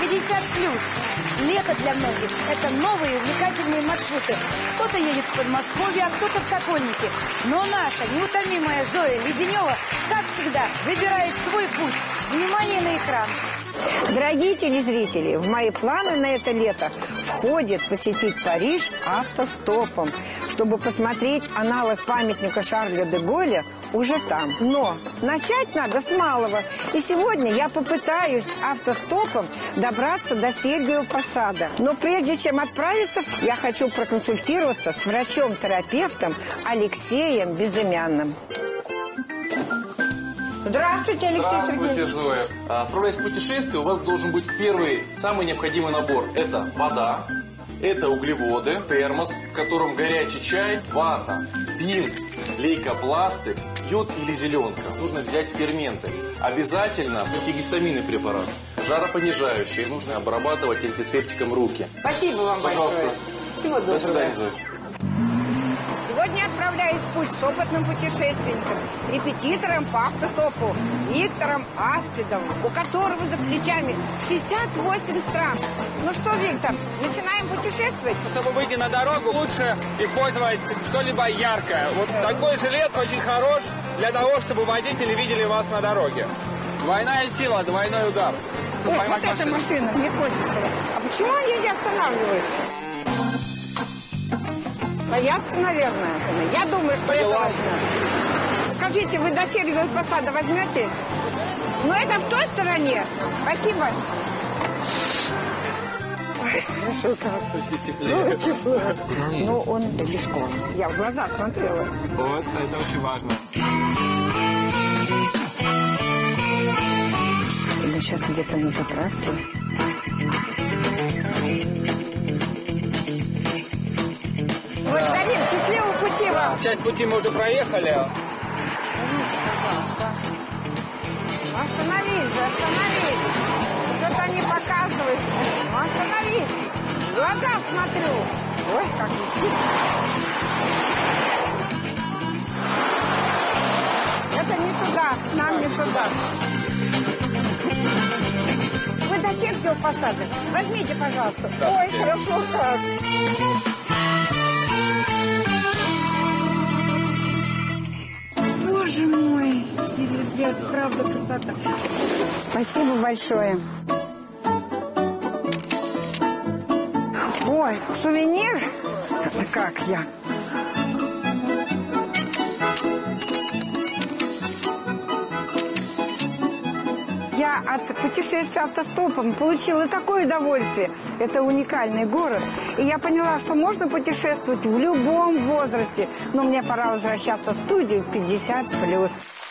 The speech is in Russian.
50+. Лето для многих – это новые увлекательные маршруты. Кто-то едет в Подмосковье, а кто-то в Сокольники. Но наша неутомимая Зоя Леденева, как всегда, выбирает свой путь. Внимание на экран. Дорогие телезрители, в мои планы на это лето входит посетить Париж автостопом, чтобы посмотреть аналог памятника Шарля де Голля уже там. Но начать надо с малого. И сегодня я попытаюсь автостопом добраться до Сергиева Посада. Но прежде чем отправиться, я хочу проконсультироваться с врачом-терапевтом Алексеем Безымянным. Здравствуйте, Алексей Сергеевич. Здравствуйте, Зоя. Отправляясь в путешествие, у вас должен быть первый, самый необходимый набор. Это вода, это углеводы, термос, в котором горячий чай, вата, бинт, лейкопластырь, йод или зеленка. Нужно взять ферменты. Обязательно антигистаминный препарат, жаропонижающий. Нужно обрабатывать антисептиком руки. Спасибо вам большое. Всего доброго. До свидания, Зоя. Сегодня я отправляюсь в путь с опытным путешественником, репетитором по автостопу Виктором Аспидовым, у которого за плечами 68 стран. Ну что, Виктор, начинаем путешествовать? Чтобы выйти на дорогу, лучше использовать что-либо яркое. Вот такой жилет очень хорош для того, чтобы водители видели вас на дороге. Двойная сила, двойной удар. Ой, вот эта машина, мне хочется. А почему они не останавливаются? Боятся, наверное. Я думаю, что это возьмет. Скажите, вы до Сергиева Посада возьмете? Ну, это в той стороне. Спасибо. Ой, хорошо как. Ну, тепло. Ну, он легко. Я в глаза смотрела. Вот, это очень важно. Мы сейчас где-то на заправке. Благодарим, счастливого пути вам. Часть пути мы уже проехали. Пожалуйста. Остановись же, остановись. Что-то они показывают. Ну, остановись. В глаза смотрю. Ой, как чисто. Это не туда, нам не туда. Вы до Сергиева Посада. Возьмите, пожалуйста. Ой, хорошо как. Боже мой, ребят, правда красота. Спасибо большое. Ой, сувенир? Это как я? Я от путешествия автостопом получила такое удовольствие. Это уникальный город. И я поняла, что можно путешествовать в любом возрасте. Но мне пора возвращаться в студию 50+.